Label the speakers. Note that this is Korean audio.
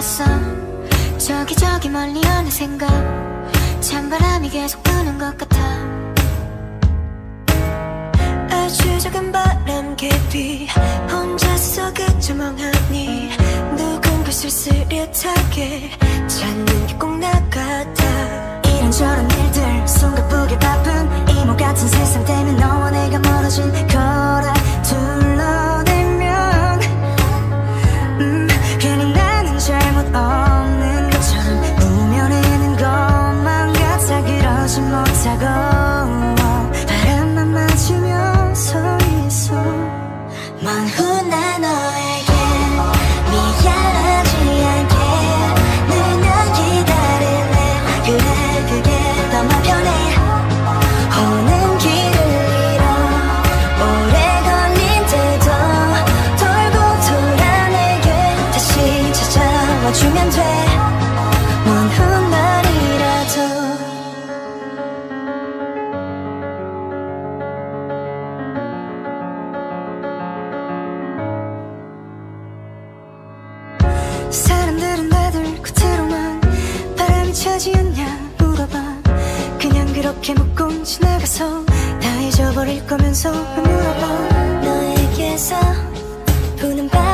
Speaker 1: 봤어. 저기 멀리 어느 생각, 찬바람이 계속 부는 것 같아.
Speaker 2: 아주 작은 바람 개비 혼자서 그저 멍하니 누군가 쓸쓸하게 찾는 게 꼭 나 같아.
Speaker 1: 이런저런 일들 숨가쁘게 바쁜 이모 같은 세상 때문에 너와 내가 멀어진 거라 둘러대면 괜히 나는 잘못 없는 것처럼 무면에는 것만 같아. 그러지 못하고 바람만 맞으며 서 있어. 먼 훗날 너에게 미안하지 않게 늘 난 기다릴래. 그래 그게 더 맘 편해. 오는 길을 잃어 오래 걸린데도 돌고 돌아 내게 다시 찾아와주면 돼. 먼 훗날이라도. 사람들은 다들 겉으로만 바람이 차지했냐 물어봐. 그냥 그렇게 묻고 지나가서 다 잊어버릴 거면서 물어봐.
Speaker 2: 너에게서 부는 바람